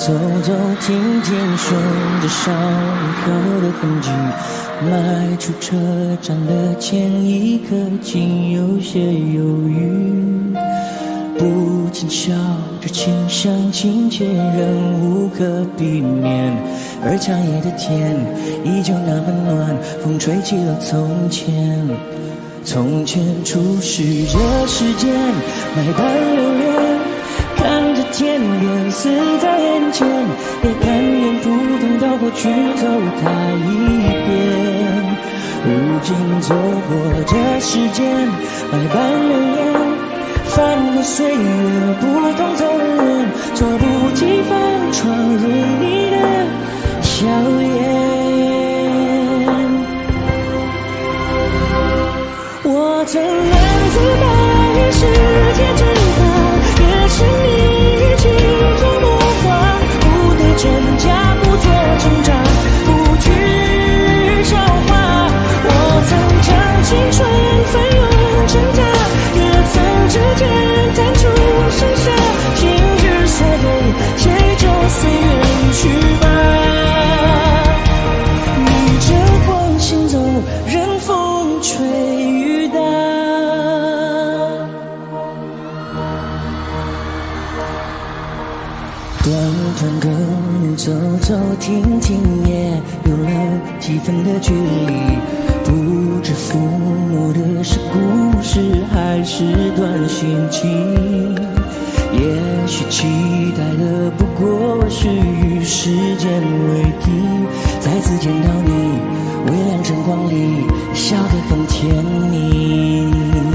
走走停停，顺着伤口的痕迹，迈出车站的前一刻，竟有些犹豫。不禁笑着轻声轻切，仍无可避免。而长夜的天依旧那么暖，风吹起了从前。从前初识这世间，百般留恋，看着天边死在眼前，也甘愿扑腾到过去走它一遍。如今走过这世间，百般留恋，翻过岁月不同层面，猝不及防闯入你的笑颜。我曾暗自抱怨世界之大，也是你与其中魔化，不对真假，不做挣扎，不惧笑话。我曾将青春翻涌成她，也曾指尖弹出盛夏，心之所动，且就随缘去吧。逆着光行走，任风吹雨打。短短的路，走走停停，也有了几分的距离。不知抚摸的是故事，还是段心情。也许期待的不过是与时间为敌，再次见到你，微亮晨光里，笑得很甜蜜。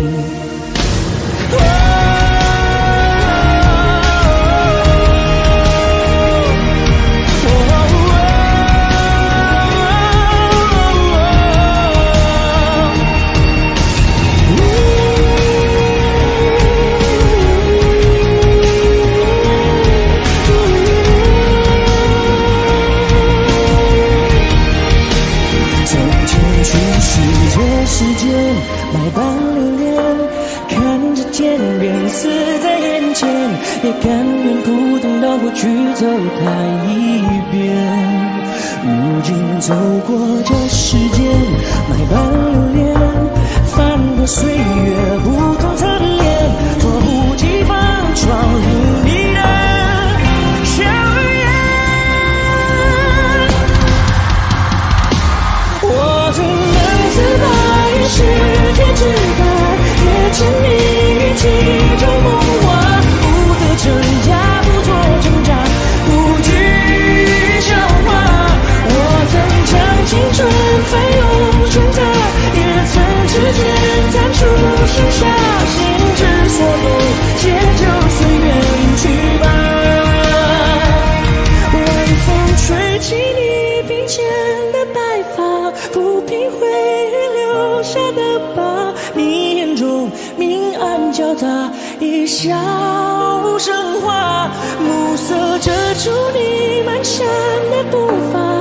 世间百般留恋，看着天边死在眼前，也甘愿扑腾到过去走它一遍。如今走过这世间，百般留恋，翻过岁月不同侧脸，猝不及防闯入你的笑颜。我曾暗自抱怨世界之大，也沉迷于其中梦话，不得真假，不做挣扎，不惧笑话。我曾将青春翻涌成她，也曾指尖弹出盛夏，心之所动，且就随缘去吧。晚风吹起你鬓间的白发，抚平回忆留下的疤，你眼中明暗交杂，一笑生花，暮色遮住你蹒跚的步伐。